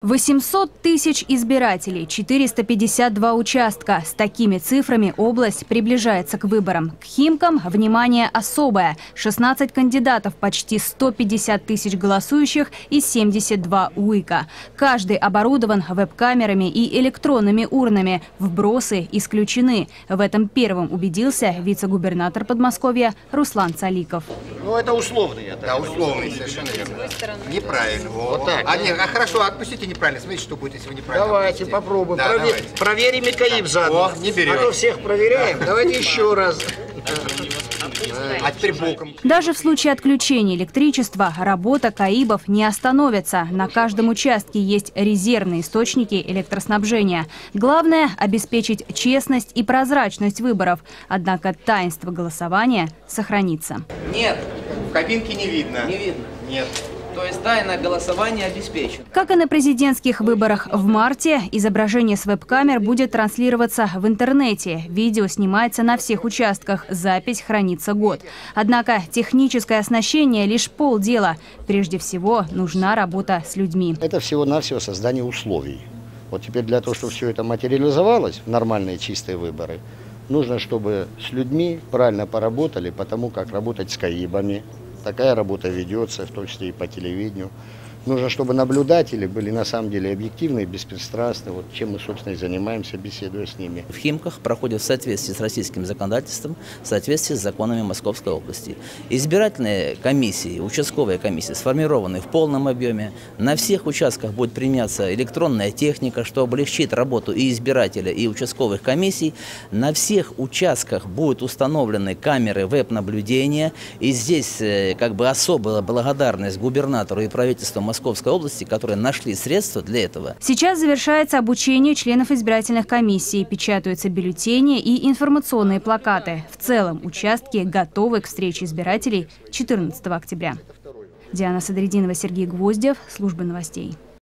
800 тысяч избирателей, 452 участка. С такими цифрами область приближается к выборам. К Химкам внимание особое. 16 кандидатов, почти 150 тысяч голосующих и 72 УИКа. Каждый оборудован веб-камерами и электронными урнами. Вбросы исключены. В этом первым убедился вице-губернатор Подмосковья Руслан Цаликов. Ну, это условные. Да, условные, совершенно верно. Неправильно. Вот так. Хорошо, отпустите неправильно. Смотрите, что будет, если вы неправильно. Давайте отпустите. попробуем. Да, давайте. Проверим и КАИБ заодно. Не берем. А то всех проверяем. Давайте еще раз. А теперь боком. Даже в случае отключения электричества работа КАИБов не остановится. На каждом участке есть резервные источники электроснабжения. Главное – обеспечить честность и прозрачность выборов. Однако таинство голосования сохранится. Нет. В кабинке не видно. Не видно. Нет. То есть тайное голосование обеспечено. Как и на президентских выборах в марте, изображение с веб-камер будет транслироваться в интернете. Видео снимается на всех участках, запись хранится год. Однако техническое оснащение – лишь полдела. Прежде всего, нужна работа с людьми. Это всего-навсего создание условий. Вот теперь для того, чтобы все это материализовалось в нормальные чистые выборы, нужно, чтобы с людьми правильно поработали, потому как работать с КАИБами. Такая работа ведется, в том числе и по телевидению. Нужно, чтобы наблюдатели были на самом деле объективны и беспристрастны, вот чем мы, собственно, и занимаемся, беседуя с ними. В Химках проходит в соответствии с российским законодательством, в соответствии с законами Московской области. Избирательные комиссии, участковые комиссии сформированы в полном объеме. На всех участках будет применяться электронная техника, что облегчит работу и избирателя, и участковых комиссий. На всех участках будут установлены камеры веб-наблюдения. И здесь как бы особая благодарность губернатору и правительству Московской области, которые нашли средства для этого. Сейчас завершается обучение членов избирательных комиссий. Печатаются бюллетени и информационные плакаты. В целом участки готовы к встрече избирателей 14 октября. Диана Садридинова, Сергей Гвоздев, служба новостей.